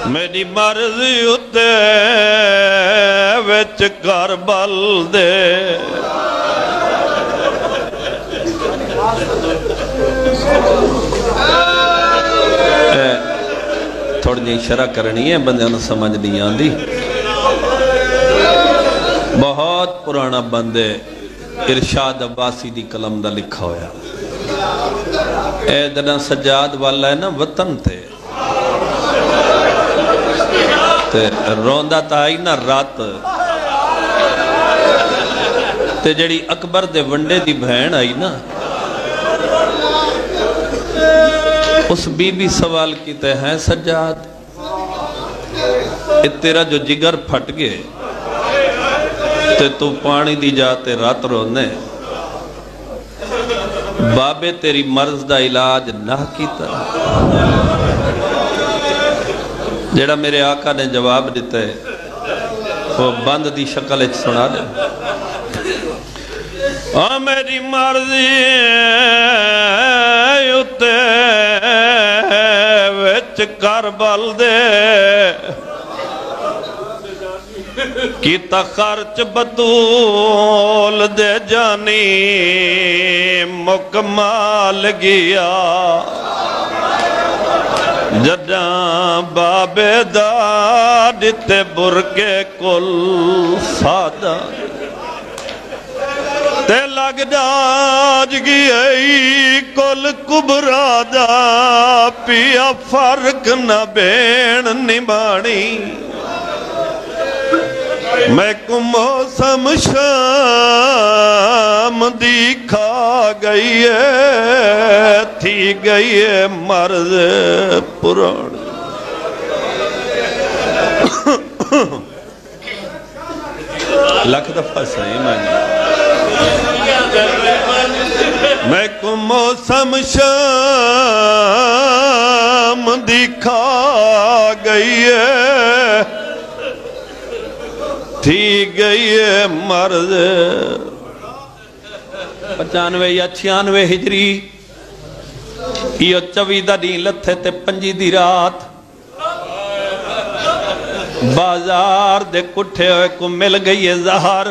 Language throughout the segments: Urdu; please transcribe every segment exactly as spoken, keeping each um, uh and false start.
میری مرضی اتے وچ کربل دے تھوڑی جی شرح کرنی ہے بندے انہوں سمجھ نہیں آندی بہت پرانا بندے ارشاد عباسی دی قلم دا لکھا ہویا اے دنا سجاد والا ہے نا وطن تے تے روندہ تا آئی نا رات تے جڑی اکبر دے ونڈے دی بہن آئی نا اس بی بی سوال کیتے ہیں سجاد تیرا جو جگر پھٹ گئے تے تو پانی دی جاتے رات رونے بابے تیری مرض دا علاج نہ کیتا جیڑا میرے آقا نے جواب دیتا ہے وہ بند دی شکل اچھ سنا دے آ میری مرضی اتے وچ کربل دے کیتا خرچ بطول دے جانی مکمال گیا جداں بابے دا دیتے برکے کل سادہ تے لگ جاج گئی کل کبرا دا پیا فرق نہ بین نبانی میں کو موسم شام دیکھا گئی ہے تھی گئی ہے مرض پران لکھ دفعہ صحیح میں میں کو موسم شام دیکھا گئی ہے تھی گئی ہے مرض پچانوے یا چھیانوے ہجری یہ چویدہ دین لتھے تے پنجی دی رات بازار دے کٹھے ہوئے کو مل گئی ہے زہر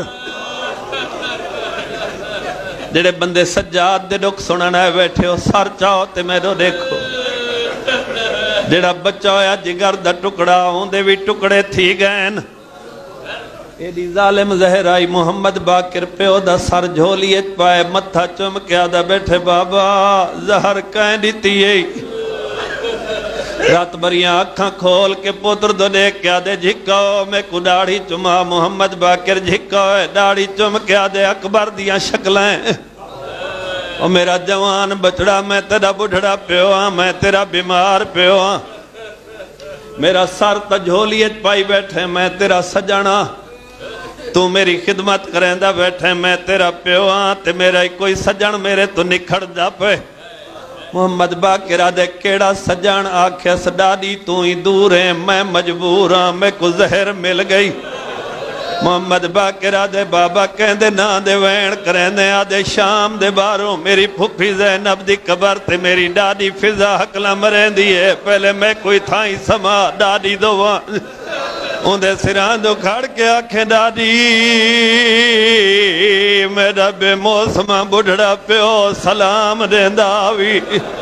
جڑے بندے سجاد دے ڈک سننا ہے بیٹھے ہو سار چاہو تے میرو دیکھو جڑا بچہ ہویا جگر دا ٹکڑا ہوں دے بھی ٹکڑے تھی گئن ایڈی ظالم زہر آئی محمد باکر پیو دا سر جھولیت پائے متھا چم کیا دا بیٹھے بابا زہر کہیں دیتی ہے رات بریاں آنکھاں کھول کے پتر دو دیکھ کیا دے جھکاؤ میں کو ڈاڑی چما محمد باکر جھکاؤ ہے ڈاڑی چم کیا دے اکبر دیاں شکلیں اور میرا جوان بچڑا میں تیرا بڑھڑا پیو ہاں میں تیرا بیمار پیو ہاں میرا سر تجھولیت پائی بیٹھے میں تیرا سجانا تو میری خدمت کریں دا بیٹھے میں تیرا پیو ہاں تے میرا کوئی سجن میرے تو نکھڑ دا پہ محمد باکرہ دے کیڑا سجن آکھے سڈاڈی تو ہی دور ہیں میں مجبور ہاں میں کو زہر مل گئی محمد باکرہ دے بابا کہیں دے نا دے وین کریں دے آدھے شام دے باروں میری پھپی زینب دی قبر تے میری ڈاڈی فضا حقلہ مریں دیئے پہلے میں کوئی تھائیں سما ڈاڈی دوان اندھے سران دو کھڑ کے آنکھیں ڈاڈی میرا بے موسمہ بڑھڑا پیو سلام دیں داوی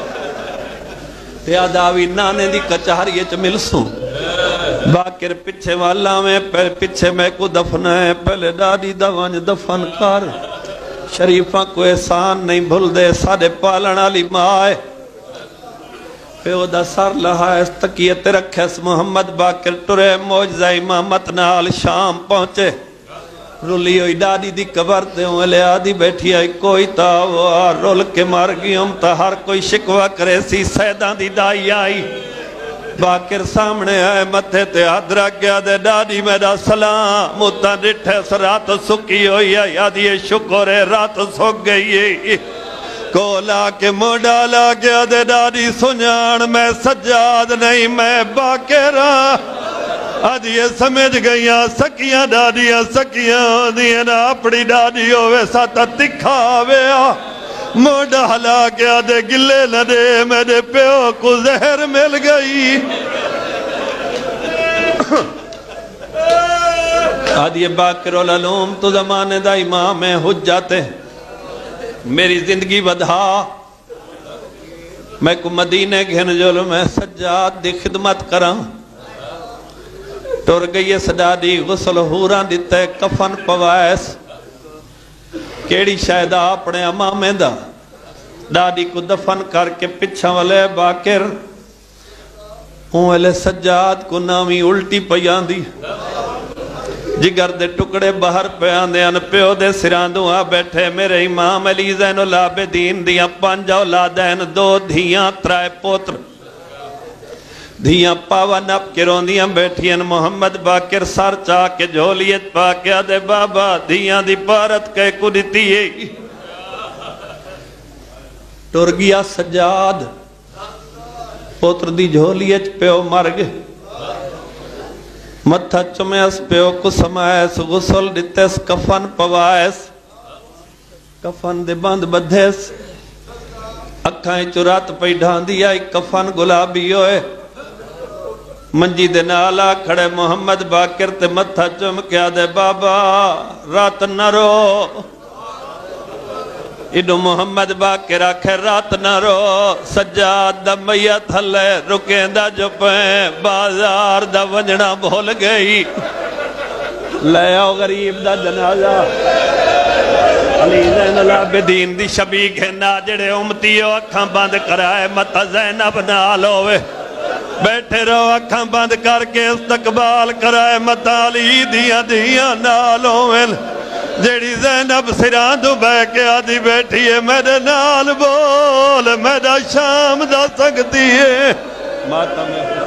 یا داوی نانے دی کچھاری اچھ ملسوں باکر پچھے والا میں پہلے پچھے میں کو دفن ہے پہلے ڈاڈی دوانج دفن کر شریفہ کو احسان نہیں بھول دے ساڑھے پالنا لی مائے پیو دا سر لہا اس تکیت رکھے اس محمد باکر ٹرے موجزہ امامت نال شام پہنچے رولی ہوئی ڈاڈی دی قبر تے ہوں لے آدھی بیٹھی آئی کوئی تا وہ رول کے مار گیوں تا ہر کوئی شکوہ کرے سی سیدان دی دائی آئی باکر سامنے آئے متھے تے ہاتھ رکھ گیا دے ڈاڈی میرا سلام متا ڈٹھے سرات سکی ہوئی ہے یادی شکر ہے رات سک گئی ہے کولا کے موڈا لا گیا دے ڈاڈی سنجان میں سجاد نہیں میں باکرہ آج یہ سمجھ گئیاں سکیاں ڈاڈیاں سکیاں دیئے نا اپنی ڈاڈی ہوئے ساتا تکھا ویا موڈا ہلا گیا دے گلے لدے میرے پیو کو زہر مل گئی آدھی باقر العلوم تو زمانے دا امام ہے حجت ہے میری زندگی بدھا میں کو مدینے گھن جولو میں سجاد دی خدمت کراں ٹور گئی سڈاڈی غسل ہوران دیتے کفن پوائس کیڑی شاید اپنے امامے دا ڈاڈی کو دفن کر کے پچھا والے باقر ہوں والے سجاد کو نامی الٹی پیان دی جگر دے ٹکڑے باہر پیان دے ان پیو دے سراندوں آ بیٹھے میرے امام علی زین العابدین دیاں پانچ اولادین دو دھیاں ترائے پوتر دھیاں پاوا نپ کے روندیاں بیٹھیاں محمد باقر سار چاہ کے جھولیت پا کے آدھے بابا دھیاں دی پارت کہے کو دیتی ہے ٹور گیا سجاد پوتر دی جھولیت پیو مرگ متھا چمیس پیو کو سمائیس غسل دیتیس کفن پوائیس کفن دے بند بدھیس اکھائیں چرات پہ ڈھان دیا کفن گلابی ہوئے منجی دے نالا کھڑے محمد باقر تے متھا چم کیا دے بابا رات نہ رو ایڈو محمد باقر آکھے رات نہ رو سجاد دا میت ہلے رکیں دا جو پہیں بازار دا ونجنا بھول گئی لے آؤ غریب دا جنازہ علی زین العابدین دی شبی گھنا جڑے امتیو اکھاں بند کرائے متا زینب نالوے بیٹھے رو اکھاں بند کر کے استقبال کرائے متا علی دیا دیا نالوے جیڑی زینب سراندو بے کے آدھی بیٹھی ہے میرے نال بول میرا شام دا سکتی ہے ماتم